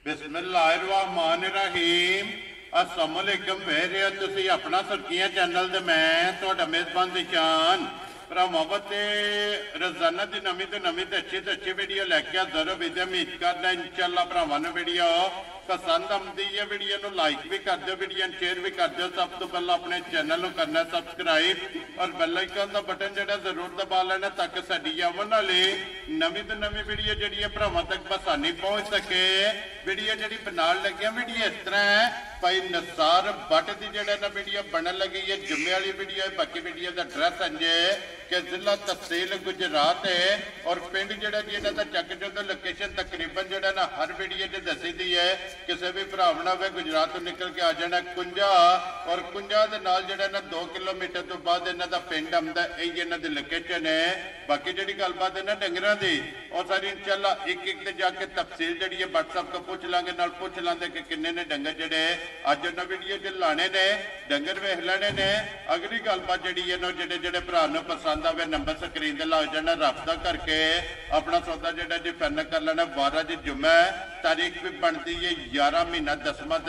बिस्मिल्लाहिर्रहमानिर्रहीम अस्सलाम वालेकुम वेरे तुसी अपना सुर्खियां चैनल ते मैं तुहाडा मेज़बान दिशान भरावां ते रोजाना की नवीं तो अच्छी वीडियो लैके हाज़र हो उम्मीद करना इंशाअल्लाह भरावां नूं वीडियो पसंद आती है। वीडियो को लाइक भी कर दो, वीडियो शेयर भी कर दो। सब तो पहले अपने चैनल को करना सब्सक्राइब और बेल आइकन का बटन जो जरूर दबा लेना ताकि साडी आने वाली नवीं तो नवीं वीडियो जी भरावां तक आसानी पहुँच सके। वीडियो जी बनाने लगे वीडियो इस तरह है भाई निसार भट्ट की जो ना वीडियो बनने लगी है जुम्मे वाली वीडियो है। बाकी वीडियो का एड्रैस अंजे कि जिला तहसील गुजरात है और पिंड जोड़ा जी इन्हों का चक जो लोकेशन तकरीबन जो ना हर वीडियो च दसी दी है। किसी भी भरा ना हो गुजरात तो निकल के आ जाना कुंजा और कुंजा के नाल जो ना 2 किलोमीटर तो बाद इन्हों का पिंड आता यही इन्हों की लोकेशन है। बाकी जी गलबात है ना डंगर की और सारी इंशाअल्लाह एक एक जाके तफसील जी है व्हाट्सएप को पूछ लाँगे नाल पूछ लाँगे कि किन्ने ने डंगर जोड़े अज उन्हें वीडियो च लाने ने डंगर वेख लेने ने। अगली गलबात जी है जोड़े जोड़े भरा पसंद आवे नंबर स्क्रीन से लग जाना रब्ता करके अपना सौदा जो जी फाइनल कर लेना। 12 जी जुम्मा तारीख भी बनती है 11 महीना 10वां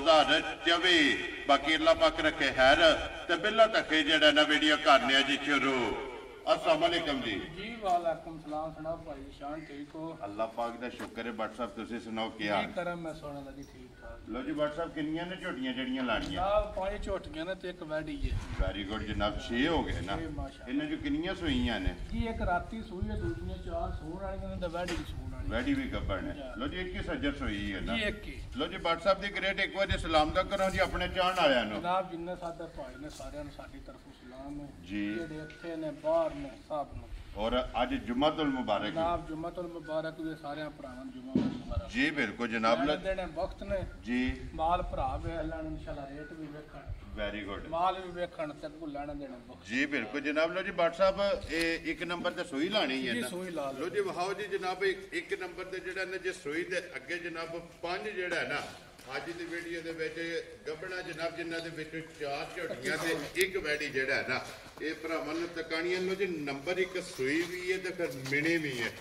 2024। बाकी अल्लाह पाक रखे खैर तो बिल्ला तक जो ना वीडियो करने जी शुरू। अस्सलाम वालेकुम जी। जी वालेकुम सलाम। सुनाओ भाई शान ठीक हो? अल्लाह पाक दा शुक्र है। व्हाट्सएप तुसी सुनाओ क्या जी करम मैं सोना दा जी ठीक ठाक। लो जी व्हाट्सएप किन्नियां ने झोटियां जड़ियां लाणियां? जनाब 5 झोटियां ने ते एक वैडी है। वेरी गुड जनाब 6 हो गए ना। इन्हां जो किन्नियां सूईयां ने? जी एक राती सूई है दूसरी 4 सूण वाली ने ते वैडी भी सूण वाली। वैडी भी गब्बन है। लो जी एक ही सज्जर सोई है ना? जी एक ही। लो जी व्हाट्सएप दी ग्रेट एक बार सलाम दा करो जी अपने चाहण वालियां नु। जनाब जिन्ने साडे भाई ने सारियां नु साडी तरफों सलाम है जी। जेडे इत्थे ने बाहर ने सब नु। और आज जुम्मतुल मुबारक जनाब जुम्मतुल मुबारक वे सारे भरावां जुम्मा मुबारक। जी बिल्कुल जनाब देने वक्त ने जी माल भरा वे अल्लाह इंशाल्लाह रेट भी वेखण वेरी गुड माल भी वेखण ते को लेना देना वक्त जी बिल्कुल जनाब। लो जी व्हाट्सएप एक नंबर ते सुई लानी है ना? सुई ला लो जी वहाओ जी जनाब एक नंबर ते जेड़ा ना जे सुई दे अगे जनाब 5 जेड़ा है ना अज की वीडियो के गबड़ा जनाब जिन्हों के 4 झोटियां एक वैडी जेड़ा है ना ये भरावां नूं तकाणियां। लो जी नंबर एक सुई भी है तो फिर मिनी भी है।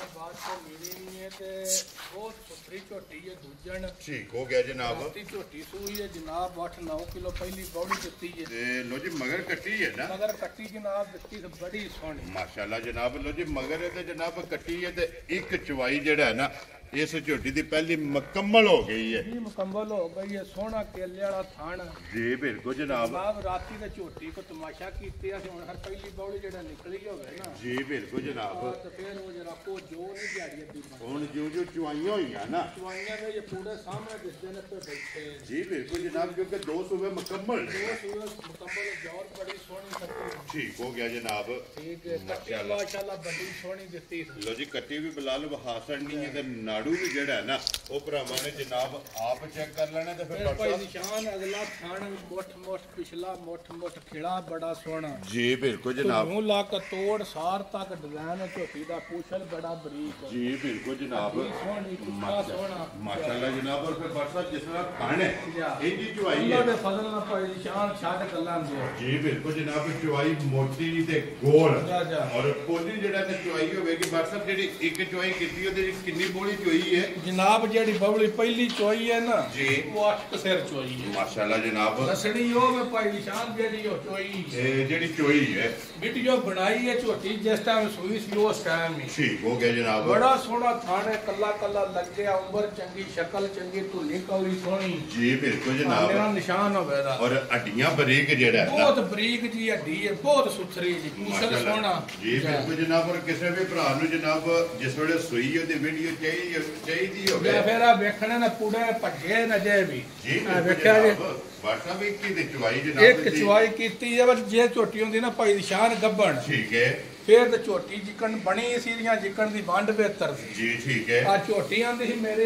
ठीक हो गया जनाब। झोटी सूई है जनाब 8-9 किलो पहली बौड़ी दिती है। लो जी मगर कट्टी है ना? मगर कट्टी जनाब दिती तो बड़ी सोहनी माशाल्लाह जनाब। लो जी मगर है तो जनाब कट्टी है तो एक चवाई जेड़ा है ना इस झोटी की पहली मुकम्मल हो गई है। जी मुकम्मल हो गई है। सोहना केले वाला थान जी बिल्कुल जनाब। राती ते झोटी को तमाशा कीते हुण हर पहली बौड़ी जेड़ा निकली होवे ना। जी बिल्कुल जनाब। तो फिर वो जरा को जो नहीं दिहाड़ी दी हुण जो जो चवाइयां होईयां ना चवाइयां में ये पूरे सामने दिसदे ने पे बैठे। जी बिल्कुल जनाब क्योंकि 2 सूबे मुकम्मल मुकम्मल जौर बड़ी सोहनी करती। ठीक हो गया जनाब। ठीक है कट्टी माशाल्लाह बड़ी सोहनी दिती। लो जी कट्टी भी बिलाल हासन नहीं है ते नाड़ू भी जेड़ा है ना वो भरावां ने जनाब आप चेक कर लेना ते फिर कोई निशान अगला थान मोठ मोठ पिछला मोठ मोठ खिला बड़ा सोहना। जी बिल्कुल जनाब। मुंह ला के तोड़ सार तक डिजाइन झोटी दा पूछल बड़ा बरीक। जी बिल्कुल जनाब। सोहनी कितना सोहना माशाल्लाह जनाब। और फिर बरसा जिस तरह खाने इंदी चवाई है अल्लाह दे फजल नाल भाई निशान छाड़ गल्लां दे। जी बिल्कुल जनाब। चवाई मोटी ते गोल और पोली जेड़ा ते चवाई होवेगी बरसा जेडी एक चवाई कीती ओदे कितनी बोली चोई है जनाब जेडी बबली पहली चोई है ना जी वो 8 सिर चोई है। माशाल्लाह जनाब। दसड़ी हो में भाई निशान जेडी हो चोई जेडी चोई है वीडियो बनाई है झोटी जिस टाइम सुई सी उस टाइम ही। ठीक हो गया जनाब। बड़ा सोहना थाने कल्ला कल्ला लग गया उम्र चंगी शक्ल चंगी धुली कौली सोहनी। जी बिल्कुल जनाब। मेरा निशान होवेदा और हड्डियां बारीक जेड़ा है बहुत बारीक जी हड्डी है बहुत सुथरी जी पूछल सोहना। जी बिल्कुल जनाब। और किसी भी भरा नु जनाब जिस वेले सुई ओदी वीडियो चाहिए होवे फिर वेखने ने पूरे भजे न जे भी जी वेख्या जी व्हाट्सएप एक की चवाई जनाब एक चवाई कीती है बस जे झोटी होंदी ना भाई निशान गब्बन। ठीक है फिर तो झोटी जिकन बनी सीरियां जिकन दी वंड बेहतर जी ठीक है। आ झोटी आंदी सी मेरे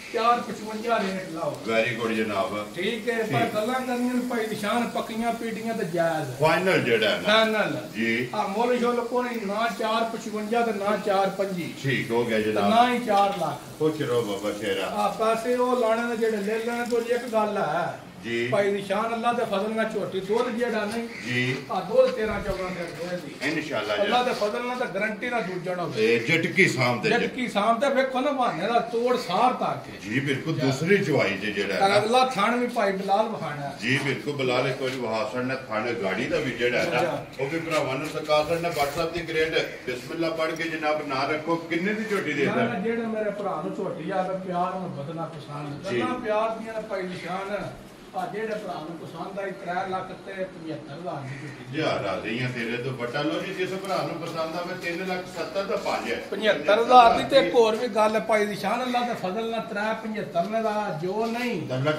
455 रेट लाओ। वेरी गुड जनाब। ठीक है पर गल्लां करनियां भाई निशान पक्कियां पीड़ियां ते जायज फाइनल जेड़ा है ना जी आ मोल शोल कोई ना 455 ते ना 425। ठीक हो गया जनाब। ना ही 4 लाख खुश रहो बाबा शेरा। आ पैसे वो लाने ने जेड़े ले लेने तो एक गल है जी भाई दी शान अल्लाह दे फजल नाल झोटी दुध जेड़ा नहीं जी आ दुध 13-14 दिन दुध दी इंशाल्लाह अल्लाह दे फजल नाल ते गारंटी ना दूजण होवे झटकी सामते झटकी सामते वेखो ना बहाने दा तोड़ सार तक जी बिल्कुल दूसरी चवाई जेड़ा है अल्लाह थान भी भाई बिलाल बखाना जी बिल्कुल बिलाल एक बार वहासन ने थाने गाड़ी दा भी जेड़ा है ना वो भी भरावां नु सरकार ने WhatsApp दी ग्रेड बिस्मिल्लाह पढ़ के जनाब ना रखो किन्ने दी झोटी दे दा जेड़ा मेरे भरा नु झोटी आ प्यार में बदना पसंद करना प्यार दियां भाई निशान आ जेड़े भरा नु पसंद आई 3 लाख ते 75,000 दी झोटी जी राज़ियां तेरे तो बटा लो जी जिस भरा नु पसंद आवे 3,70,000 दा 5 है 75,000 दी ते एक और भी गल है भाई निशान अल्लाह दे फजल नाल 375 दा जो नहीं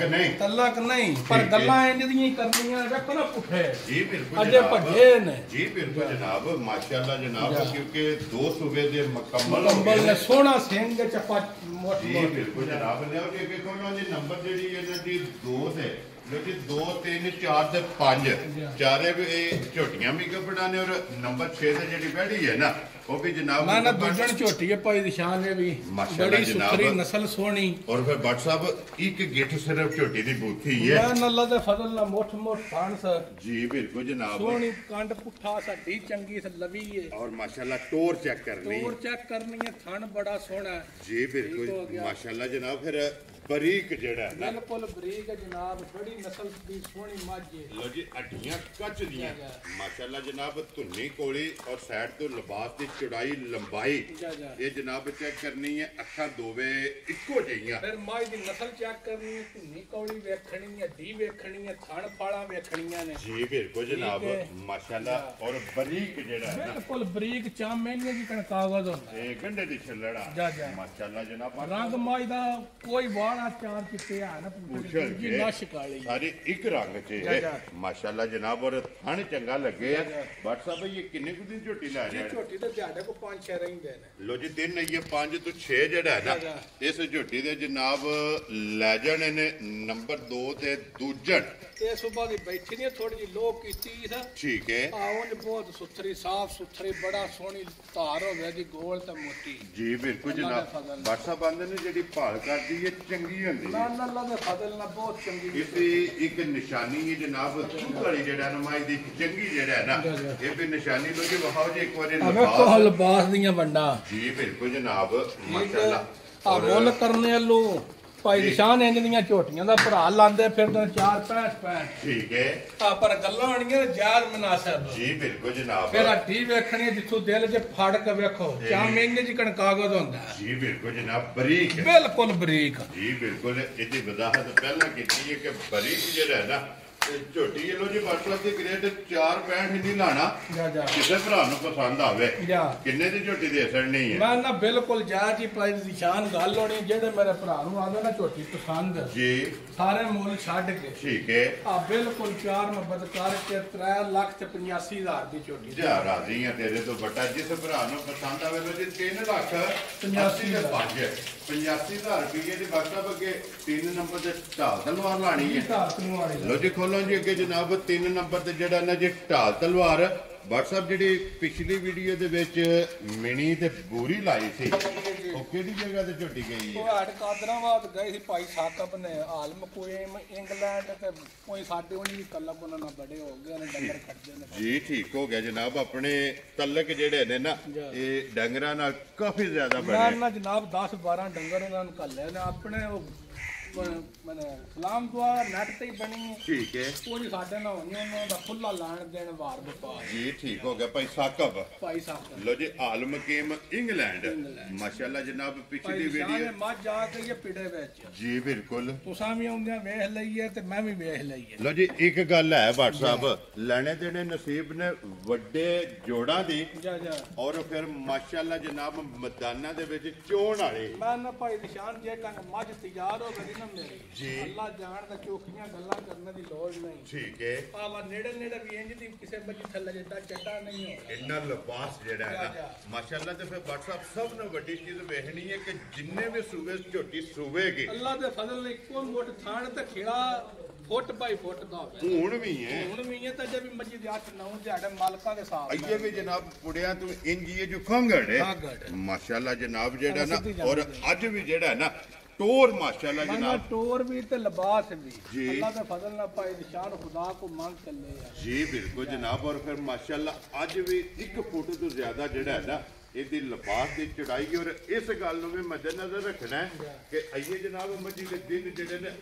तलक नहीं पर गल्लां इंज दी करनियां वेखो ना पुठे जी बिल्कुल अजे भजे ने जी बिल्कुल जनाब माशाल्लाह जनाब क्योंकि दो सूबे दे मुकम्मल ने सोना सिंह चप्पा मोट जी बिल्कुल जनाब ले आओ कि कोई जी नंबर जेडी ਇਹਨਾਂ ਦੀ 2 ਤੇ लोजी 2 3 4 ਤੇ 5 ਚਾਰੇ ਵੀ ਇਹ ਝੋਟੀਆਂ ਵੀ ਕੱਪੜਾ ਨੇ ਔਰ ਨੰਬਰ 6 ਤੇ ਜਿਹੜੀ ਬੈਠੀ ਹੈ ਨਾ ਉਹ ਵੀ ਜਨਾਬ ਨਾ ਦੂਜਣ ਝੋਟੀ ਹੈ ਭਾਈ ਨਿਸ਼ਾਨ ਨੇ ਵੀ ਬੜੀ ਸੁਥਰੀ ਨਸਲ ਸੋਹਣੀ ਔਰ ਫਿਰ ਭੱਟ ਸਾਹਿਬ ਇੱਕ ਗਿੱਠ ਸਿਰਫ ਝੋਟੀ ਦੀ ਬੂਥੀ ਹੈ ਮੈਂ ਅੱਲਾ ਦੇ ਫਜ਼ਲ ਨਾਲ ਮੋਠ ਫਾਨ ਸਰ ਜੀ ਬਿਲਕੁਲ ਜਨਾਬ ਸੋਹਣੀ ਕੰਡ ਪੁੱਠਾ ਸਾਡੀ ਚੰਗੀ ਲਵੀ ਹੈ ਔਰ ਮਾਸ਼ਾਅੱਲਾ ਟੋਰ ਚੈੱਕ ਕਰਨੀ ਹੈ ਥਣ ਬੜਾ ਸੋਹਣਾ ਜੀ ਬਿਲਕੁਲ ਮਾਸ਼ਾਅੱਲਾ ਜਨਾਬ ਫਿਰ ਬਰੀਕ ਜਿਹੜਾ ਨਾ ਬਿਲਕੁਲ ਬਰੀਕ ਹੈ ਜਨਾਬ ਬੜੀ ਨਸਲ ਦੀ ਸੋਹਣੀ ਮੱਝ ਹੈ ਲੋ ਜੀ ਅੱਡੀਆਂ ਕੱਚ ਦੀਆਂ ਮਾਸ਼ਾਅੱਲਾ ਜਨਾਬ ਧੁੰਨੀ ਕੋਲੀ ਔਰ ਸਾਈਡ ਤੋਂ ਲਿਬਾਸ ਦੀ ਚੌੜਾਈ ਲੰਬਾਈ ਇਹ ਜਨਾਬ ਚੈੱਕ ਕਰਨੀ ਹੈ ਅੱਖਾਂ ਦੋਵੇਂ ਇੱਕੋ ਜਿਹੀਆਂ ਫਿਰ ਮੱਝ ਦੀ ਨਸਲ ਚੈੱਕ ਕਰਨੀ ਹੈ ਧੁੰਨੀ ਕੋਲੀ ਵੇਖਣੀ ਹੈ ਹੱਡੀ ਵੇਖਣੀ ਹੈ ਥਣ ਫਾਲਾਂ ਵੇਖਣੀਆਂ ਨੇ ਜੀ ਬਿਲਕੁਲ ਜਨਾਬ ਮਾਸ਼ਾਅੱਲਾ ਔਰ ਬਰੀਕ ਜਿਹੜਾ ਹੈ ਬਿਲਕੁਲ ਬਰੀਕ ਚਾਮੇਲੀਆਂ ਦੀ ਕਾਗਜ਼ ਹੁੰਦਾ ਇਹ ਗੰਢੇ ਦੀ ਛਿੱਲੜਾ ਮਾਸ਼ਾਅੱਲਾ ਜਨਾਬ ਰੰਗ ਮੱਝ ਦਾ ਕੋਈ ਵਾਲਾ ਚਾਰ ਚਿੱਟੇ ਆ ਨਾ ਪੂਰੀ ਨਸ਼ ਕਾਲੀ ਸਾਰੀ ਇੱਕ ਰੰਗ ਚ ਹੈ ਮਾਸ਼ਾਅੱਲਾ ਜਨਾਬ ਔਰ ਥਣ ਚੰਗਾ ਲੱਗੇ ਆ ਬਟ ਸਾਹਿਬ ਇਹ ਕਿੰਨੇ ਕੁ ਦਿਨ ਝੋਟੀ ਲੈ ਰਿਹਾ ਝੋਟੀ ਤੇ ਤੁਹਾਡੇ ਕੋ 5-6 ਰਹਿੰਦੇ ਨੇ ਲੋ ਜੀ ਦਿਨ ਇਹ 5 ਤੋਂ 6 ਜਿਹੜਾ ਹੈ ਨਾ ਇਸ ਝੋਟੀ ਦੇ ਜਨਾਬ ਲੈ ਜਾਣੇ ਨੇ ਨੰਬਰ 2 ਤੇ ਦੂਜਣ ਇਹ ਸੁਬਾ ਦੀ ਬੈਠੀ ਨੇ ਥੋੜੀ ਜਿਹੀ ਲੋ ਕੀਤੀ ਸੀ ਠੀਕ ਹੈ ਆਉਂ ਬਹੁਤ ਸੁਥਰੀ ਸਾਫ ਸੁਥਰੀ ਬੜਾ ਸੋਹਣੀ ਧਾਰ ਹੋਵੇ ਦੀ ਗੋਲ ਤੇ ਮੋਟੀ ਜੀ ਬਿਲਕੁਲ ਜਨਾਬ ਬਟ ਸਾਹਿਬ ਆਂਦੇ ਨੇ ਜਿਹੜੀ ਭਾਲ ਕਰਦੀ ਹੈ ਚੰਗੀ ਹੁੰਦੀ ਹੈ ਅੱਲਾ ਦੇ ਫਜ਼ਲ ਨਾਲ ਬਹੁਤ ਚੰਗੀ ਇਸ ਇੱਕ ਨਿਸ਼ਾਨੀ ਹੈ ਜਨਾਬ ਵਾਲੀ ਜਿਹੜਾ ਨਮਾਜ਼ ਦੀ ਚੰਗੀ ਜਿਹੜਾ ਹੈ ਨਾ ਇਹ ਵੀ ਨਿਸ਼ਾਨੀ ਲੋ ਜੀ ਵਹਾਓ ਜੀ ਇੱਕ ਵਾਰੀ ਲਿਬਾਸ ਦੀਆਂ ਵੰਡਾ ਜੀ ਬਿਲਕੁਲ ਜਨਾਬ ਮਾਸ਼ਾਅੱਲਾ ਆ ਮੁੱਲ ਕਰਨੇ ਵੱਲੋਂ ਭਾਈ ਨਿਸ਼ਾਨ ਇੰਜ ਦੀਆਂ ਝੋਟੀਆਂ ਦਾ ਭਰਾ ਲਾਂਦੇ ਫਿਰਦੇ 4-5 ਠੀਕ ਹੈ ਆ ਪਰ ਗੱਲਾਂ ਆਣੀਆਂ ਜਾਇਜ਼ ਮਨਾਸਬ ਜੀ ਬਿਲਕੁਲ ਜਨਾਬ ਫਿਰ ਹੱਟੀ ਵੇਖਣੀ ਜਿੱਥੋਂ ਦਿਲ 'ਚ ਫੜ ਕੇ ਵੇਖੋ ਚਾ ਮਹੀਨੇ ਚ ਕਾਗਜ਼ ਹੁੰਦਾ ਜੀ ਬਿਲਕੁਲ ਜਨਾਬ ਬਰੀਕ ਬਿਲਕੁਲ ਬਰੀਕ ਜੀ ਬਿਲਕੁਲ ਇਹਦੀ ਵਜ਼ਾਹਤ ਪਹਿਲਾਂ ਕੀਤੀ ਹੈ ਕਿ ਬਰੀਕ ਜਿਹੜਾ ਹੈ ਨਾ ਝੋਟੀ ਲੋ ਜੀ WhatsApp ਦੀ ਗ੍ਰੇਡ 4.65 ਨਹੀਂ ਲਾਣਾ ਕਿਸੇ ਭਰਾ ਨੂੰ ਪਸੰਦ ਆਵੇ ਕਿੰਨੇ ਦੀ ਝੋਟੀ ਦੇ ਅਸਰ ਨਹੀਂ ਹੈ ਮੈਂ ਨਾ ਬਿਲਕੁਲ ਜਾਇਜ਼ ਹੀ ਪ੍ਰਾਈਸ ਦੀ ਸ਼ਾਨ ਗੱਲ ਹੋਣੀ ਜਿਹੜੇ ਮੇਰੇ ਭਰਾ ਨੂੰ ਆਵੇ ਨਾ ਝੋਟੀ ਪਸੰਦ ਜੀ ਸਾਰੇ ਮੁੱਲ ਛੱਡ ਕੇ ਠੀਕ ਹੈ ਆ ਬਿਲਕੁਲ 4 ਨੰਬਰ ਕਰਕੇ 3,85,000 ਦੀ ਝੋਟੀ ਜਾ ਰਾਜ਼ੀ ਆ ਤੇਰੇ ਤੋਂ ਵੱਡਾ ਜਿਸ ਭਰਾ ਨੂੰ ਪਸੰਦ ਆਵੇ ਲੋ ਜੀ 3,85,000 ਰੁਪਏ ਦੀ WhatsApp ਅੱਗੇ 3 ਨੰਬਰ ਤੇ ਢਾਲ ਤਲਵਾਰ ਲਾਣੀ ਹੈ ਲੋ ਜੀ ਖੋਲੋ ਜੀ ਅੱਗੇ ਜਨਾਬ 3 ਨੰਬਰ ਤੇ ਜਿਹੜਾ ਨਾ ਜੀ ਢਾਲ ਤਲਵਾਰ WhatsApp ਜਿਹੜੀ ਪਿਛਲੀ ਵੀਡੀਓ ਦੇ ਵਿੱਚ ਮਿਣੀ ਤੇ ਬੂਰੀ ਲਾਈ ਸੀ ਉਹ ਕਿਹੜੀ ਜਗ੍ਹਾ ਤੇ ਝੋਟੀ ਗਈ ਹੈ ਉਹ ਹਟ ਕਾਦਰਾਬਾਦ ਗਏ ਸੀ ਭਾਈ ਸਾਕਬ ਨੇ ਆਲਮ ਕੋਏਮ ਇੰਗਲੈਂਡ ਤੇ ਕੋਈ ਸਾਡੇ ਉਹਨੀ ਕਲਬ ਉਹਨਾਂ ਨਾਲ ਬੜੇ ਹੋ ਗਏ ਨੇ ਡੰਗਰ ਖੜਦੇ ਨੇ ਜੀ ਠੀਕ ਹੋ ਗਿਆ ਜਨਾਬ ਆਪਣੇ ਤਲਕ ਜਿਹੜੇ ਨੇ ਨਾ ਇਹ ਡੰਗਰਾਂ ਨਾਲ ਕਾਫੀ ਜ਼ਿਆਦਾ ਬੜੇ ਨਾ ਜਨਾਬ 10-12 ਡੰਗਰ ਉਹਨਾਂ ਨੂੰ ਕੱਲੇ ਨੇ ਆਪਣੇ ਉਹ मैंने सलाम दुआ नेट ते ही बनी है ठीक है वो जी साडे ना होनी उन्होंने दा खुला लाण देन वार व्यापार जी ठीक हो गया भाई साकब लो जी आलम केम इंग्लैंड माशाल्लाह जनाब पिछली वीडियो मझ जा के ये पिड़े विच जी बिल्कुल तुसां भी आउंदे वेख लईए ते मैं भी वेख लईए लो जी एक गल है भट्ट साहब लेने देने नसीब ने वड्डे जोड़ां दी और फिर माशाल्लाह जनाब मैदानां दे विच चोण वाले मैं ना भाई निशान जे कंग मझ तैयार हो गई जी अल्लाह जान दा चोखियां गल्लां करने दी लोड़ नहीं ठीक है आवा नेड़े नेड़े भी इंज दी किसे बच्ची थल्ले जिद्दां चट्टा नहीं हो इन्ना लिबास जेड़ा है ना माशाल्लाह ते फिर WhatsApp सब ने बड़ी चीज वेखनी है कि जिन्ने भी सूबे झोटी सूवेगी अल्लाह दे फजल ने कोई मोट थान ते खेड़ा फुट बाई फुट दा हुण भी है ते जे भी मस्जिद दे 8-9 दिहाड़े मालकां दे साथ अइये भी जनाब पुड़ियां तू इंज ये जो खंगड़ है माशाल्लाह जनाब जेड़ा ना और अज भी जेड़ा है ना टोर माशाल्लाह जनाब, टोर भी ते लिबास भी अल्लाह के फजल नाल भाई निशान खुदा को मांग चले जी बिल्कुल जनाब। और फिर माशाल्लाह अज भी 1 फुट तो ज्यादा जिहड़ा है ना ਇਹਦੀ ਲਿਬਾਸ ਦੀ ਚੜਾਈ ਔਰ ਇਸ ਗੱਲ ਨੂੰ ਵੀ ਮੱਦੇਨਜ਼ਰ ਰੱਖਣਾ ਹੈ ਕਿ ਆਈਏ ਜਨਾਬ ਮੱਜੀ ਦੇ ਦਿਨ ਜਿਹੜੇ ਨੇ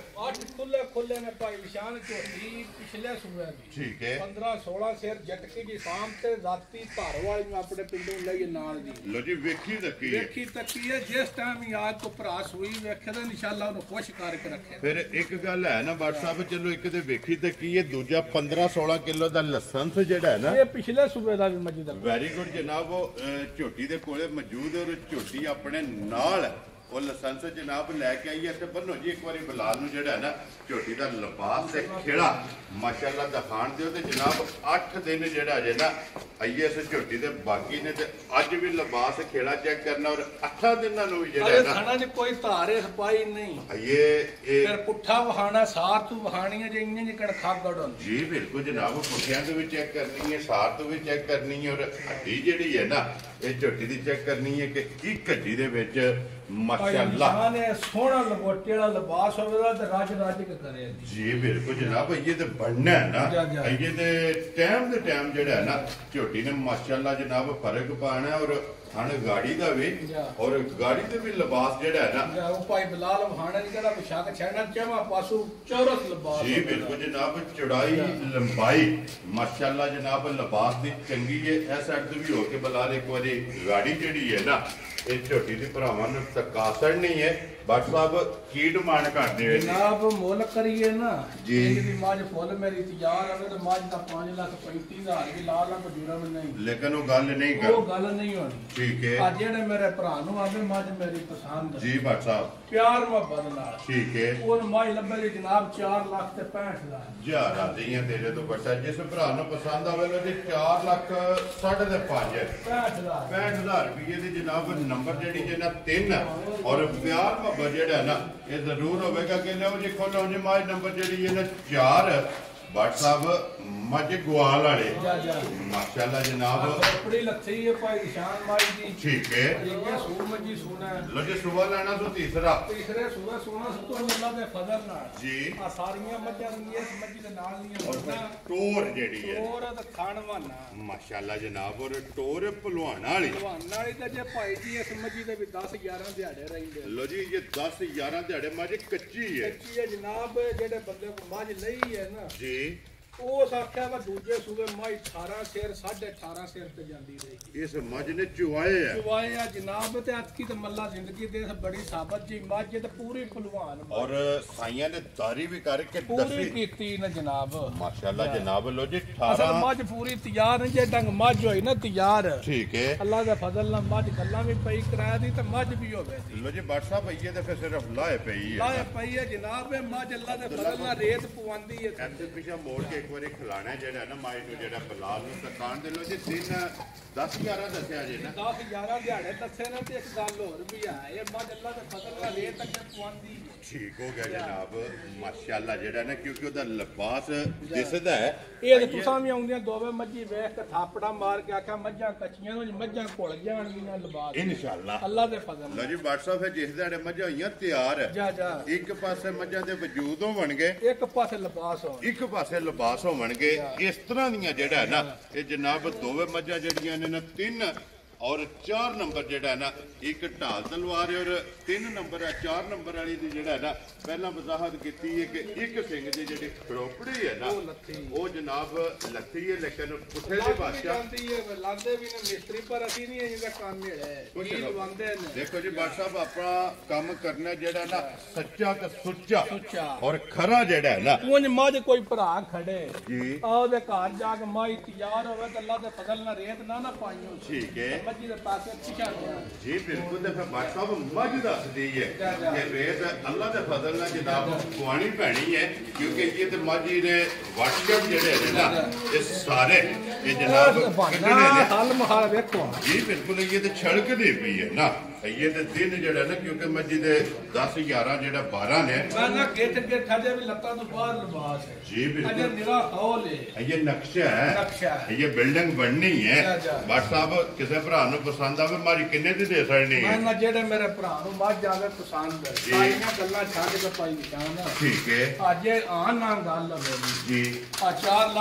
8 ਖੁੱਲੇ ਨੇ ਭਾਈ ਨਿਸ਼ਾਨ ਝੋਟੀ ਪਿਛਲੇ ਸੂਬੇ ਦੀ ਠੀਕ ਹੈ 15 16 ਸਿਰ ਜਟਕੀ ਦੀ ਸ਼ਾਮ ਤੇ ਰਾਤੀ ਧਾਰ ਵਾਲੀ ਨੂੰ ਆਪਣੇ ਪਿੰਡੋਂ ਲਈ ਨਾਲ ਦੀ ਲੋ ਜੀ ਵੇਖੀ ਤੱਕੀ ਹੈ ਜਿਸ ਟਾਈਮ ਹੀ ਆਜ ਕੋ ਭਰਾ ਸੂਈ ਵੇਖੇ ਤਾਂ ਇਨਸ਼ਾਅੱਲਾ ਉਹਨੂੰ ਖੁਸ਼ ਕਰਕੇ ਰੱਖੇ। ਫਿਰ ਇੱਕ ਗੱਲ ਹੈ ਨਾ WhatsApp ਚਲੋ ਇੱਕ ਤੇ ਵੇਖੀ ਤੱਕੀ ਹੈ, ਦੂਜਾ 15 16 ਕਿਲੋ ਦਾ ਲਾਇਸੈਂਸ ਜਿਹੜਾ ਹੈ ਨਾ ਇਹ ਪਿਛਲੇ ਸੂਬੇ ਦਾ ਵੀ ਮੱਜੀ ਦਾ ਵੈਰੀ ਗੁੱਡ ਜਨਾਬ। ਉਹ ਝੋਟੀ ਦੇ ਕੋਲੇ ਮੌਜੂਦ ਔਰ ਝੋਟੀ ਆਪਣੇ ਨਾਲ ਉਹ ਲਾਇਸੈਂਸ ਜਨਾਬ ਲੈ ਕੇ ਆਈ ਹੈ ਤੇ ਬੰਨੋ ਜੀ ਇੱਕ ਵਾਰੀ ਬਲਾਲ ਨੂੰ ਜਿਹੜਾ ਹੈ ਨਾ ਝੋਟੀ ਦਾ ਲਿਬਾਸ ਤੇ ਖੇੜਾ ਮਾਸ਼ਾਅੱਲਾ ਦਿਖਾਣ ਦਿਓ ਤੇ ਜਨਾਬ 8 ਦਿਨ ਜਿਹੜਾ ਜੇ ਨਾ ਆਈਏ ਇਸ ਝੋਟੀ ਦੇ ਬਾਕੀ ਨੇ ਤੇ ਅੱਜ ਵੀ ਲਿਬਾਸ ਖੇੜਾ ਚੈੱਕ ਕਰਨਾ ਔਰ 8 ਦਿਨਾਂ ਨੂੰ ਵੀ ਜਿਹੜਾ ਨਾ ਖਾਣਾ 'ਚ ਕੋਈ ਧਾਰੇ ਸਪਾਈ ਨਹੀਂ ਆਈਏ ਇਹ ਫਿਰ ਪੁੱਠਾ ਵਹਾਣਾ ਸਾਰ ਤੂੰ ਵਹਾਣੀ ਹੈ ਜੇ ਇੰਨੇ ਜਿਕੜ ਖਾਗੜ ਹੁੰਦੀ ਜੀ ਬਿਲਕੁਲ ਜਨਾਬ। ਪੁੱਠਿਆਂ ਤੋਂ ਵੀ ਚੈੱਕ ਕਰਨੀ ਹੈ, ਸਾਰ ਤੋਂ ਵੀ ਚੈੱਕ ਕਰਨੀ ਹੈ ਔਰ ਹੱਡੀ ਜਿਹੜੀ ਹੈ ਨਾ ਇਹ ਝੋਟੀ ਦੀ ਚੈੱਕ ਕਰਨੀ ਹੈ ਕਿ ਇੱਕ ਹੱਡੀ ਦੇ ਵਿੱਚ ਮਾਸ਼ਾਅੱਲਾ ਨੇ ਸੋਹਣਾ ਲਗੋਟੇ ਵਾਲਾ ਲਿਬਾਸ ਹੋਵੇਗਾ ਤੇ ਰਾਜ ਕੇ ਕਰੇ ਜੀ ਬਿਲਕੁਲ ਜਨਾਬ। ਇਹ ਤੇ ਬਣਨਾ ਹੈ ਨਾ ਇਹ ਤੇ ਟਾਈਮ ਦੇ ਟਾਈਮ ਜਿਹੜਾ ਹੈ ਨਾ ਝੋਟੀ ਨੇ ਮਾਸ਼ਾਅੱਲਾ ਜਨਾਬ ਫਰਕ ਪਾਣਾ ਔਰ ਹਣ ਗਾੜੀ ਦਾ ਵੀ ਔਰ ਗਾੜੀ ਦੇ ਵੀ ਲਿਬਾਸ ਜਿਹੜਾ ਹੈ ਨਾ ਉਹ ਭਾਈ ਬਲਾਲ ਵਹਾਣਾ ਨਹੀਂ ਕਹਿੰਦਾ ਪੁਸ਼ਾਕ ਛੇੜਨਾ ਚਾਹਾਂ ਪਾਸੂ ਚੌਰਸ ਲਿਬਾਸ ਜੀ ਬਿਲਕੁਲ ਜਨਾਬ। ਚੌੜਾਈ ਲੰਬਾਈ ਮਾਸ਼ਾਅੱਲਾ ਜਨਾਬ ਲਿਬਾਸ ਦੀ ਚੰਗੀ ਹੈ। ਇਸ ਸਾਈਡ ਤੋਂ ਵੀ ਹੋ ਕੇ ਬਲਾਲ ਇੱਕ ਵਾਰੀ ਗਾੜੀ ਜਿਹੜੀ ਹੈ ਨਾ ਇਹ ਝੋਟੀ ਦੀ ਭਰਾਵਾਂ ਨੂੰ ਤਕਾਸੜ ਨਹੀਂ ਹੈ। ਬਟ ਸਾਹਿਬ ਕੀ ਡਿਮਾਂਡ ਕਰਦੇ ਹੋ ਜਨਾਬ? ਮੁੱਲ ਕਰੀਏ ਨਾ ਜੀ ਇਹਦੀ ਮਾਝ ਫੁੱਲ ਮੇਰੀ ਤਿਆਰ ਆਵੇ ਤਾਂ ਮਾਝ ਦਾ 5,35,000 ਵੀ ਲਾ ਲਾ ਬਜੂਰਾ ਵੀ ਨਹੀਂ, ਲੇਕਿਨ ਉਹ ਗੱਲ ਨਹੀਂ ਕਰ ਉਹ ਗੱਲ ਨਹੀਂ ਹੋਣੀ ਠੀਕ ਹੈ। ਆ ਜਿਹੜੇ ਮੇਰੇ ਭਰਾ ਨੂੰ ਆਵੇ ਮਾਝ ਮੇਰੀ ਪਸੰਦ ਜੀ ਬਟ ਸਾਹਿਬ ਪਿਆਰ ਮੁਹੱਬਤ ਨਾਲ ਠੀਕ ਹੈ ਉਹ ਮਾਝ ਲੱਭੇ ਦੀ ਜਨਾਬ 4,65,000 ਜਾ ਰਾਜ਼ੀਆਂ ਤੇਰੇ ਤੋਂ ਬੱਟਾ ਜਿਸ ਭਰਾ ਨੂੰ ਪਸੰਦ ਆਵੇ ਲੋ ਜੀ 4,5,5 65,000 ਰੁਪਏ ਦੀ ਜਨਾਬ। ਨੰਬਰ ਜਿਹੜੀ ਜੇ ਨਾ 3 ਔਰ ਪਿਆਰ ਮੁਹੱਬਤ ਜਿਹੜਾ ਨਾ ਇਹ ਜ਼ਰੂਰ ਹੋਵੇਗਾ ਕਿ ਲਓ ਜੀ ਖੋਲੋ ਜੀ ਮਾਝ ਨੰਬਰ ਜਿਹੜੀ ਹੈ ਨਾ 4 WhatsApp ਮੱਝ ਗਵਾਲ ਵਾਲੇ ਮਾਸ਼ਾਅੱਲਾ ਜਨਾਬ। ਬੜੀ ਲੱਥੀ ਹੈ ਭਾਈ ਨਿਸ਼ਾਨ ਮਾਈ ਦੀ ਠੀਕ ਹੈ। ਇਹ ਸੂਰ ਮੱਝੀ ਸੋਨਾ ਲੋ ਜੀ ਸੁਬਾ ਲੈਣਾ ਤੋਂ ਤੀਸਰੇ ਸੂਬਾ ਸੋਨਾ ਸਭ ਤੋਂ ਅੱਲਾ ਦੇ ਫਜ਼ਲ ਨਾਲ ਜੀ ਆ ਸਾਰੀਆਂ ਮੱਝਾਂ ਦੀਆਂ ਇਸ ਮੱਝੀ ਦੇ ਨਾਲ ਦੀਆਂ ਔਰ ਟੋਰ ਜਿਹੜੀ ਹੈ ਟੋਰ ਤਾਂ ਖਾਣਵਾਨਾ ਮਾਸ਼ਾਅੱਲਾ ਜਨਾਬ। ਔਰ ਟੋਰ ਭਲਵਾਨਾਂ ਵਾਲੀ ਤਾਂ ਜੇ ਭਾਈ ਜੀ ਇਸ ਮੱਝੀ ਦੇ ਵੀ 10-11 ਦਿਹਾੜੇ ਰਹਿੰਦੇ ਲੋ ਜੀ ਇਹ 10-11 ਦਿਹਾੜੇ ਮੱਝ ਕੱਚੀ ਹੈ ਜਨਾਬ। ਜਿਹੜੇ ਬੰਦੇ ਕੋ ਮੱਝ ਲਈ ਹੈ ਨਾ ਜੀ ਉਸ ਆਖਿਆ ਵਾ ਦੂਜੇ ਸੂਬੇ ਮਾਈ 18 ਸਿਰ 18.5 ਸਿਰ ਤੇ ਜਾਂਦੀ ਰਹੀ। ਇਸ ਮੱਝ ਨੇ ਚੁਆਏ ਆ ਜਨਾਬ ਤੇ ਅੱਜ ਕੀ ਤੇ ਮੱਲਾ ਜ਼ਿੰਦਗੀ ਦੇ ਬੜੀ ਸਾਬਤ ਜੀ ਮੱਝ ਤੇ ਪੂਰੀ ਭਲਵਾਨ ਔਰ ਸਾਈਆਂ ਨੇ ਤਾਰੀ ਵੀ ਕਰਕੇ ਪੂਰੀ ਕੀਤੀ ਨਾ ਜਨਾਬ ਮਾਸ਼ਾਅੱਲਾ ਜਨਾਬ। ਲੋ ਜੀ 18 ਅਸਲ ਮੱਝ ਪੂਰੀ ਤਿਆਰ ਨਹੀਂ ਜੇ ਡੰਗ ਮੱਝ ਹੋਈ ਨਾ ਤਿਆਰ ਠੀਕ ਹੈ ਅੱਲਾ ਦੇ ਫਜ਼ਲ ਨਾਲ ਮੱਝ ਗੱਲਾਂ ਵੀ ਪਈ ਕਰਾਇਆ ਦੀ ਤੇ ਮੱਝ ਵੀ ਹੋਵੇ। ਲੋ ਜੀ ਬਾਟ ਸਾਹਿਬ ਆਈਏ ਤੇ ਫਿਰ ਸਿਰਫ ਲਾਏ ਪਈ ਹੈ ਜਨਾਬ। ਇਹ ਮੱਝ ਅੱਲਾ ਦੇ ਫਜ਼ਲ ਨਾਲ ਰੇਤ ਪਵਾਉਂਦੀ ਹੈ। ਐਸੇ ਪਿਛਾ ਮੋੜ ਕੇ ਵਾਰੀ ਖਿਲਾਣਾ ਜਿਹੜਾ ਨਾ ਮਾਈ ਨੂੰ ਜਿਹੜਾ ਬਲਾਲ ਨੂੰ ਤਕਾਨ ਦੇ ਲੋ ਜੀ ਦਿਨ 10-11 ਦੱਸਿਆ ਜੇ ਨਾ 10-11 ਦਿਹਾੜੇ ਦੱਸੇ ਨਾ ਤੇ ਇੱਕ ਗੱਲ ਹੋਰ ਵੀ ਆ ਇਹ ਮੱਝ ਅੱਲਾ ਦੇ ਫਜ਼ਲ ਨਾਲ ਰੇਤ ਤੱਕ ਪਵਾਉਂਦੀ ਠੀਕ ਹੋ ਗਿਆ ਜਨਾਬ ਮਾਸ਼ਾਅੱਲਾ ਜਿਹੜਾ ਨਾ ਕਿਉਂਕਿ ਉਹਦਾ ਲਿਬਾਸ ਦਿਸਦਾ ਹੈ। ਇਹ ਤੁਸਾਂ ਵੀ ਆਉਂਦੀਆਂ ਦੋਵੇਂ ਮੱਝੀ ਵੇਖ ਕੇ ਥਾਪੜਾ ਮਾਰ ਕੇ ਆਖਿਆ ਮੱਝਾਂ ਕੱਚੀਆਂ ਨੂੰ ਮੱਝਾਂ ਘੁਲ ਜਾਣਗੀਆਂ ਲਿਬਾਸ ਇਨਸ਼ਾਅੱਲਾ ਅੱਲਾ ਦੇ ਫਜ਼ਲ ਲੋ ਜੀ WhatsApp ਹੈ ਜਿਸ ਦਿਹਾੜੇ ਮੱਝਾਂ ਹੋਈਆਂ ਤਿਆਰ ਇੱਕ ਪਾਸੇ ਮੱਝਾਂ ਦੇ ਵਜੂਦ ਹੋਣਗੇ ਇੱਕ ਪਾਸੇ ਲਿਬਾਸ ਹੋ ਇੱਕ ਪਾਸੇ ਲਿਬਾਸ ਹੋਣਗੇ। ਇਸ ਤਰ੍ਹਾਂ ਦੀਆਂ ਜਿਹੜਾ ਨਾ ਇਹ ਜਨਾਬ ਦੋਵੇਂ ਮੱਝਾਂ ਜਿਹੜੀਆਂ ਨੇ ਨਾ 3 ਔਰ 4 ਨੰਬਰ ਜਿਹੜਾ ਨਾ ਇੱਕ ਢਾਲ ਤਲਵਾਰ ਔਰ 3 ਨੰਬਰ ਹੈ 4 ਨੰਬਰ ਵਾਲੀ ਦੀ ਜਿਹੜਾ ਨਾ ਪਹਿਲਾਂ ਵਜ਼ਾਹਤ ਕੀਤੀ ਹੈ ਕਿ ਇੱਕ ਸਿੰਘ ਦੀ ਜਿਹੜੀ ਖੜੋਪੜੀ ਹੈ ਨਾ ਉਹ ਜਨਾਬ ਲੱਥੀ ਹੈ ਲੇਕਿਨ ਪੁੱਠੇ ਦੇ ਬਾਦਸ਼ਾਹ ਲਾਂਦੇ ਵੀ ਨੇ ਮਿਸਤਰੀ ਪਰ ਅਸੀਂ ਨਹੀਂ ਇਹਦਾ ਕੰਮ ਹੈ ਲਵਾਉਂਦੇ ਨੇ। ਦੇਖੋ ਜੀ ਬਾਦ ਸਾਹਿਬ ਆਪਣਾ ਕੰਮ ਕਰਨਾ ਜਿਹੜਾ ਨਾ ਸੱਚਾ ਤੇ ਸੁੱਚਾ ਔਰ ਖਰਾ ਜਿਹੜਾ ਹੈ ਨਾ ਉਂਝ ਮੱਝ ਕੋਈ ਭਰਾ ਖੜੇ ਜੀ ਉਹਦੇ ਘਰ ਜਾ ਕੇ ਮਾਈ ਤਿਆਰ ਹੋਵੇ ਤਾਂ ਅੱਲਾ ਦੇ ਫਜ਼ਲ ਨਾਲ ਰੇਤ ਨਾ ਪਾਈਓ ਠੀਕ ਹੈ ਜੀ ਬਿਲਕੁਲ। ਤੇ ਫਿਰ ਬਾਦ ਸਾਹਿਬ ਮੱਝ ਦੱਸਦੀ ਹੈ ਕਿ ਰੇਤ ਅੱਲਾ ਦੇ ਫਜ਼ਲ ਨਾਲ ਜਨਾਬ ਪਵਾਣੀ ਪੈਣੀ ਹੈ ਕਿਉਂਕਿ ਇਹ ਤੇ ਮੱਝੀ ਦੇ ਵਾਟਕਮ ਜਿਹੜੇ ਨੇ ਨਾ ਇਹ ਸਾਰੇ ਇਹ ਜਨਾਬ ਕੱਢਣੇ ਨੇ ਹਲ ਮਹਾਲ ਵੇਖੋ ਜੀ ਬਿਲਕੁਲ ਇਹ ਤੇ ਛੜਕਦੀ ਪਈ ਹੈ ਨਾ ये ते दिन जेड़ा ना क्योंकि मजी दे 10 11 जेड़ा 12 ने ना गेट गेट जे भी लत्ता तो बाहर लिबास है जी बिल्कुल अजय निरा हॉल है ये नक्शा है ये बिल्डिंग बननी है बट साहब किसी भरा नु पसंद आवे मारी किन्ने दी दे सकनी है ना जेड़े मेरे भरा नु बात जावे पसंद है सारियां गल्लां छाड़ के पाई निशान ठीक है आज आन ना गल लवे जी आ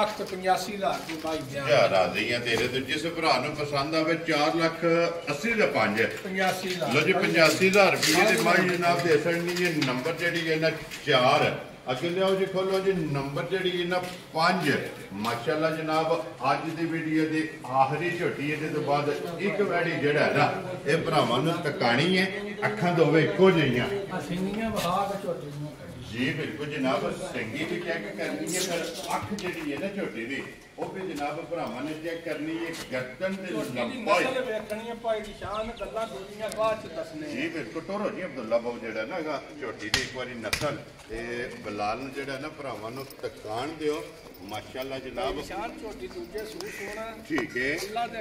4,85,000 की भाई क्या राजी है तेरे तो जिस भरा नु पसंद आवे 4,80,000 दे 5 85,000 लो जी 85,000 रुपये दी माई जनाब दे सकनी है नंबर जेडी है ना 4 अगे लियाओ जी खोलो जी नंबर जेडी है ना 5 माशाल्लाह जनाब अज दी वीडियो दी आखिरी झोटी है तो बाद एक वैड़ी जेड़ा है ना ये भरावां नूं तकानी है अखां दोवे इक्को जिहियां सिंगियां बहा के झोटी जी बिल्कुल जनाब सिंगी भी चेक करनी है फिर अख जेडी है ना झोटी दी वो भी जनाब भरावां ने चेक करनी है गर्दन ते लंबाई नस्ल वेखनी है भाई दी शान गल्लां दुनिया बाद च दसने जी बिल्कुल टोरो जी अब्दुल्ला बाबू जेड़ा ना झोटी दी एक बारी नस्ल ते बिलाल जेड़ा ना भरावां नूं तकान दियो माशाल्लाह जनाब शान झोटी दूजे सूट होना ठीक है अल्लाह दे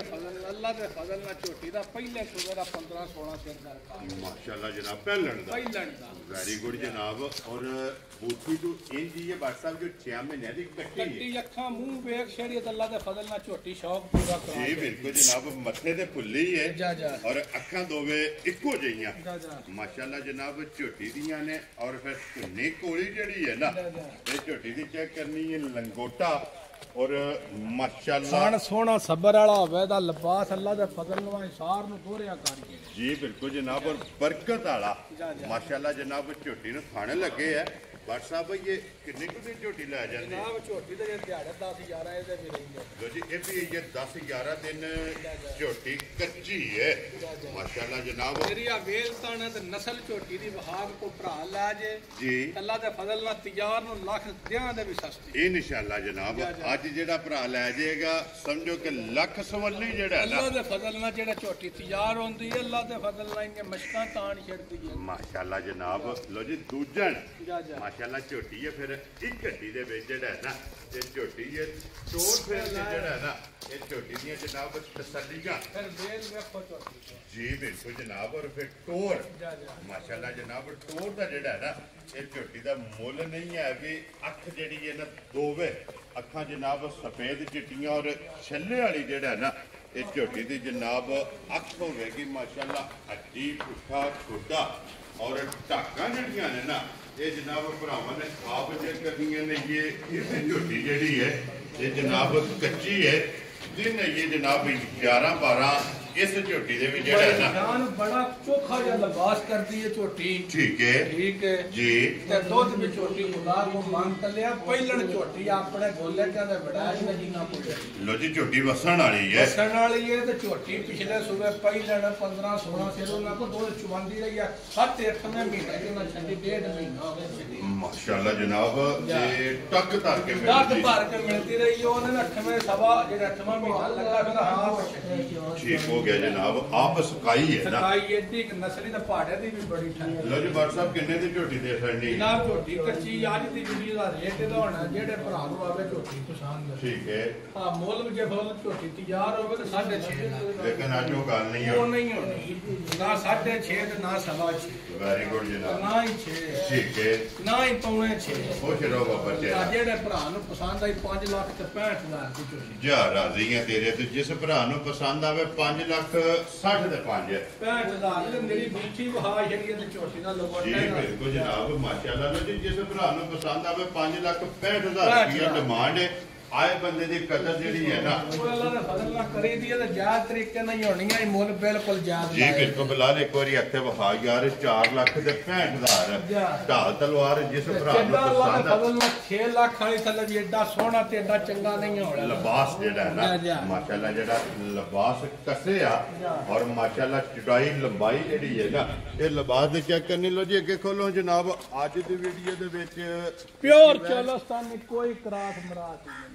फजल ना झोटी दा पहले सूबे दा 15-16 सिर दा माशाल्लाह जनाब पहलन दा वेरी गुड जनाब और बूटी तो इंज ये बात साहब जो 6 महीने दी कट्टी अखां मुंह वेख शरीयत अल्लाह दे फजल ना झोटी शौक पूरा करा जी बिल्कुल जनाब मथे ते फुल्ली है और अखां दोवे इक्को जिहियां माशाल्लाह जनाब झोटी दियां ने और फिर सुन्नी कोली जेड़ी है ना ये झोटी दी चेक करनी है लंगोटा और माशाल्लाह सोना सबर वाला होवे दा लिबास अल्लाह दे फजल नाल सार नु दोहरिया कर के जी बिल्कुल जनाब और बरकत वाला माशाल्लाह जनाब झोटी नु खाने लगे है बट साहब ये कितने को दिन झोटी लै जांदे जनाब झोटी दे दिहाड़े 10-11 ਇਹਦੇ ਵੀ ਰਹਿੰਦੇ लो जी ये भी ये 10-11 दिन झोटी कच्ची है माशाल्लाह जनाब मेरी आ वेलतान ते नस्ल झोटी दी वहाग को भरा ला जे जी अल्लाह दे फजल नाल तैयार नु लख दियां दे भी सस्ती इंशाअल्लाह जनाब आज जेड़ा भरा लै जाएगा समझो कि लख सवली जेड़ा है ना अल्लाह दे फजल नाल जेड़ा झोटी तैयार होंदी है अल्लाह दे फजल नाल इने मशकां तान छड़दी है माशाल्लाह जनाब लो जी दूजन माशाल्लाह झोटी है फिर एक घट्टी दे विच जेड़ा है ना ये झोटी है टोर फिर जेड़ा है ना ये झोटी दी जनाब तसल्लियां फिर बेल वेखो झोटी जी बिल्कुल जनाब और फिर टोर माशाल्लाह जनाब टोर दा जेड़ा है ना ये झोटी दा मुल नहीं है भी अख जेड़ी है ना दोवे अखां जनाब सफेद चिट्टियां और छल्ले वाली जेड़ा है ना ये झोटी दी जनाब अख होवेगी माशाल्लाह हड्डी पुट्ठा छोटा और टाकां जेड़ियां ने ना ये जनाब भरावां ने आप चेक करनी ने ये झोटी जेड़ी है ये जनाब कच्ची है दिन ये जनाब 11-12 इस झोटी दे विच जेड़ा है ना जान बड़ा चोखा जा लिबास करदी है झोटी ठीक है जी ते दूध भी झोटी खुदा को मान तलिया पहिलण झोटी अपने गोले के बड़ाई में जीना पुड़े लो जी झोटी वसन वाली है ते झोटी पिछले सुबह पहिलण 15-16 से ना को दूध चुवांदी रही है 7-8 महीने के ना छंडी 1.5 महीना हो गया माशाल्लाह जनाब ये टक भर के मिलती रही ओने 8वें सवा जेड़ा 8वां महीना लगा फिर हां ठीक हो गया जनाब आप सकाई है ना सकाई एडी नस्ली दा पहाड़े दी भी बड़ी ठंड लो जी बात साहब किन्ने दी झोटी दे सकनी जनाब झोटी कच्ची आज दी वीडियो दा रेट दा होना जेड़े भरा नु आवे झोटी पसंद ठीक है हां मोल में जे फल झोटी तैयार होवे तो 6.5 लेकिन आज वो गल नहीं है वो नहीं होनी ना 6.5 ते ना 6.5 वेरी गुड जनाब ना ही 6 ठीक है ना ही 5.5 खुश रहो बाबा तेरा जेड़े भरा नु पसंद आई 5,65,000 दी झोटी जा राजी है तेरे तो जिस भरा नु पसंद आवे 5,60,000 दे 5 65,000 मेरी बूठी वहा छड़ी ते झोटी दा लोगो जी बिल्कुल जनाब माशाल्लाह लो जी जिस भरा नु पसंद आवे 5,65,000 रुपया डिमांड है आए बंदे दी कदर जेड़ी है ना अल्लाह ने फजल ना करी दी है जायज तरीके नहीं होनी है मुल बिल्कुल जायज जी बिल्कुल बिलाल एक बारी हथे वहा यार 4,65,000 ढाल तलवार जिस भरा नु पसंद फजल ना 6 लाख वाली थल्ले भी एडा सोहना ते एडा चंगा नहीं होना लिबास जेड़ा है ना माशाल्लाह जेड़ा लिबास कसे आ और माशाल्लाह चौड़ाई लंबाई जेड़ी है ना ये लिबास दे चेक करनी लो जी अगे खोलो जनाब आज दी वीडियो दे विच प्योर चोलस्तानी कोई करात मरात नहीं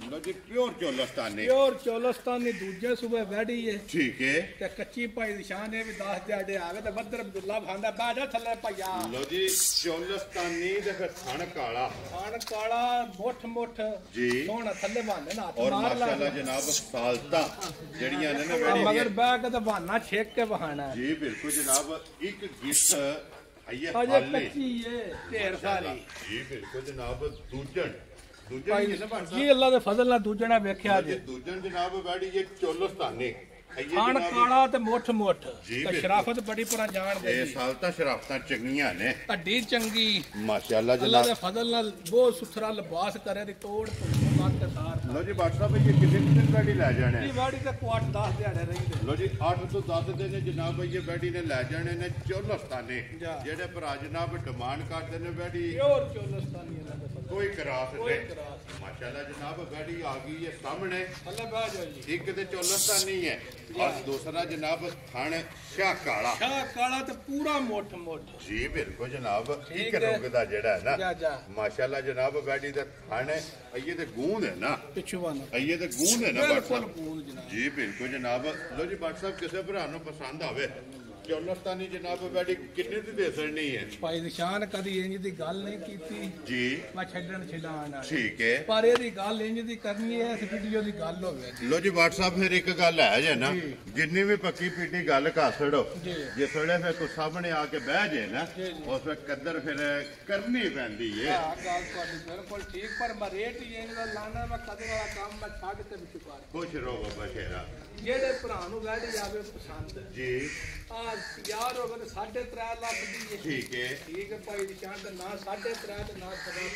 लो जी प्योर चोलस्तानी दूजे सूबे वैडी है ठीक है ते कच्ची भाई निशान है भी 10 दिहाड़े आवे ते बदर अब्दुल्ला भांदा बाजा थल्ले भैया लो जी चोलस्तानी दे फिर थण काला मोठ जी सोना थल्ले भांदे ना और माशाल्लाह जनाब सालता जड़ियां ने ना मगर बैग ते बहाना छेक के बहाना है जी बिल्कुल जनाब एक गिफ्ट अजे कच्ची है ढेर सारी जी बिल्कुल जनाब दूजन जी अल्लाह दे फजल नाल दूजना वेख्या जी दूजन जनाब बैठी ये चोलस्तानी खान काला ते मोठ ते शराफत बड़ी पूरा जान दे ए सालता शराफतां चंगियां ने हड्डी चंगी माशाल्लाह जनाब अल्लाह दे फजल नाल बहुत सुथरा लिबास करे दी तोड़ के सार लो जी बादशाह भाई ये कितने दिन बैठी ले जाने जी बैठी ते 8-10 दिहाड़े रही दे लो जी 8 तो 10 दिन जनाब भाई ये बैठी ने ले जाने ने चोलस्तानी जेड़े भरा जनाब डिमांड करदे ने बैठी प्योर चोलस्तानी अल्लाह दे फजल कोई करास नहीं माशाल्लाह जनाब बैठी आ गई है सामने अल्लाह बाज जी एक ते चोलस्तानी है और दूसरा जनाब थण शाह काला ते पूरा मोठ जी बिल्कुल जनाब ठीक रोगदा जेड़ा है ना माशाल्लाह जनाब बैठी ते थण ये ते गूंद है ना पिछवाना ये ते गूंद है ना बिल्कुल गूंद जनाब जी बिल्कुल जनाब लो जी बादशाह साहब किसे भरा नु पसंद आवे चोलस्तानी जनाब बैठी कितने दी दे सकनी है भाई निशान कदी इंज दी गल नहीं कीती जी मैं छड्डण छिलाण ठीक है पर एदी गल इंज दी करनी है इस वीडियो दी गल होवे लो जी व्हाट्सएप फिर एक गल है जे ना जिन्नी भी पक्की पीटी गल कासड़ो जिस वेले फिर कोई सामने आके बह जाए ना उस वे कदर फिर करनी पैंदी है गल तुहाडी बिल्कुल ठीक पर मैं रेट ही इंज दा लाना मैं कदर वाला काम मैं छड्ड के विच कर खुश रहो बाबा शेरा जेड़े भरा नु वैड जावे पसंद जी यार हो गए 3.5 लाख दी ठीक है भाई निशान का ना 3.5 ते ना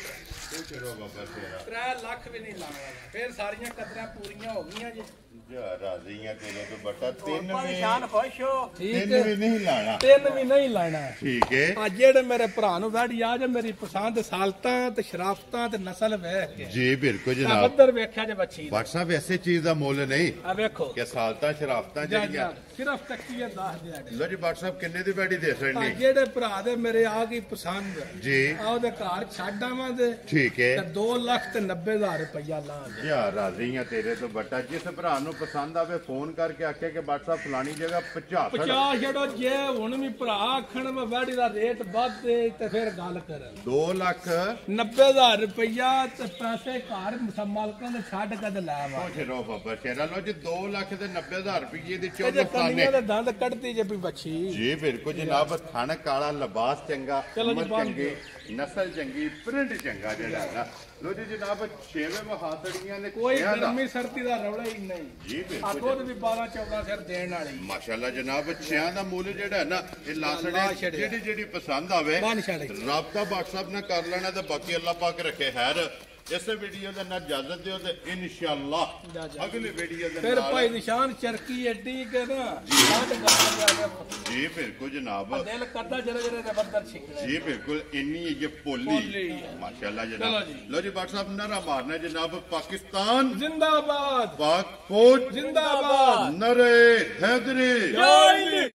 3 लाख भी नहीं लाना फिर सारियां कदरां पूरियां हो गईयां जी राजियां तेरे तो बटा तीन निशान खुश हो तीन भी नहीं लाना ठीक है आ जेड़े मेरे भरा नु वैडी आ जे मेरी पसंद सालतां ते शराफतां ते नस्ल वेख के जी बिल्कुल जनाब बदर वेख्या जे बच्ची व्हाट्सएप ऐसे चीज दा मोल नहीं आ वेखो कि सालतां शराफतां जड़ियां सिर्फ तक्की है 10 दिहाड़े लो जी व्हाट्सएप किन्ने दी बैठी दे सकनी जेड़े भरा दे मेरे आ गई पसंद जी आ ओदे घर छड्ड आवां दे ठीक है 2,90,000 रुपया ला दे यार राजियां तेरे तो बटा जिस भरा नु पसंद आवे फोन करके आखे कि व्हाट्सएप फलानी जगह 50 छड़ो जे हुन भी भरा आखण में वैडी दा रेट वध दे ते फिर गल कर 2,90,000 रुपया ते पैसे घर मालकां दे छड्ड के ते ले आवा खुश रहो बाबा शेरा लो जी 2,90,000 रुपये दी चोलस्तानी दे दंद कटदी जे भी बच्ची जी बिल्कुल जनाब थण काला लिबास चंगा चंगी नस्ल चंगी प्रिंट चंगा जेड़ा ना लो जी जनाब 6वें महासड़ियां ने कोई गर्मी सर्दी दा रौला ही नहीं जी बिल्कुल भी 12-14 सिर देण वाली माशाल्लाह जनाब 6 दा मूल्य जेड़ा है ना ये लासड़े जेडी पसंद आवे राबता व्हाट्सएप ना कर लेना ते बाकी अल्लाह पाक रखे खैर इस वीडियो का ना इजाजत दियो ते इंशाअल्लाह अगली वीडियो दे फिर भाई निशान चरकी एडी के ना जी बिल्कुल जनाब दिल करदा जरे जरे ते बंदर छिकले जी बिल्कुल इन्नी ये पोली माशाल्लाह जनाब लो जी व्हाट्सएप नारा मारना जनाब पाकिस्तान जिंदाबाद पाक फौज जिंदाबाद नरे हैदरी